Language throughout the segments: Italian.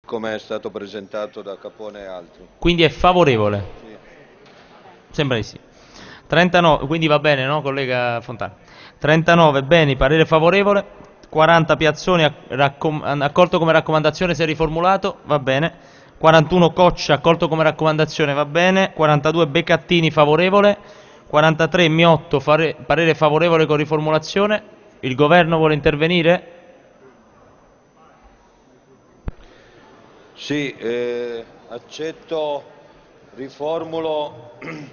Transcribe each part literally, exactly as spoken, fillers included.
come è stato presentato da Capone e altri. Quindi è favorevole? Sì. Sembra di sì. trentanove, quindi va bene, no, collega Fontana? trentanove, bene, parere favorevole. quaranta Piazzoni, raccom- accolto come raccomandazione se riformulato, va bene. quarantuno Coccia, accolto come raccomandazione, va bene. quarantadue Beccattini, favorevole. quarantatré Miotto, fare- parere favorevole con riformulazione. Il governo vuole intervenire? Sì, eh, accetto, riformulo,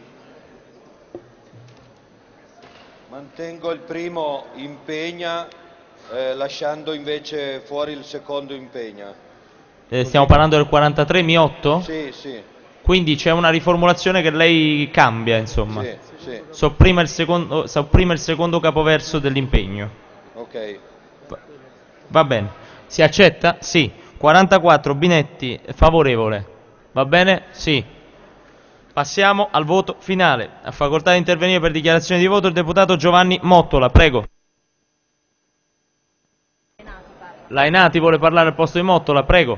mantengo il primo impegna, eh, lasciando invece fuori il secondo impegna. Eh, stiamo Così, parlando del quarantatré Miotto? sì, sì, Quindi c'è una riformulazione che lei cambia, insomma. sì, sì, Sopprima il secondo, sopprime il secondo capoverso dell'impegno. ok. Va va bene. Si accetta? Sì. quarantaquattro Binetti, favorevole. Va bene? Sì. Passiamo al voto finale. Ha facoltà di intervenire per dichiarazione di voto il deputato Giovanni Mottola. Prego. Lainati vuole parlare al posto di Mottola. Prego.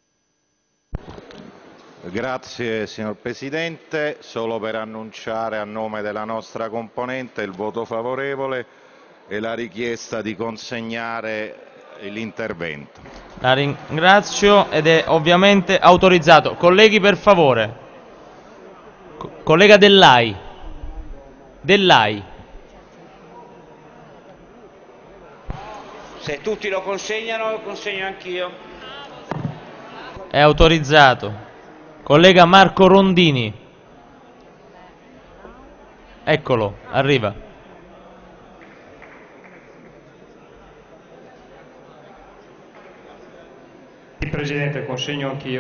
Grazie signor Presidente, solo per annunciare a nome della nostra componente il voto favorevole e la richiesta di consegnare l'intervento. La ringrazio ed è ovviamente autorizzato. Colleghi, per favore. Co- collega Dell'Ai. Dell'Ai. Se tutti lo consegnano, lo consegno anch'io. È autorizzato. Collega Marco Rondini. Eccolo, arriva. Presidente, consegno anch'io.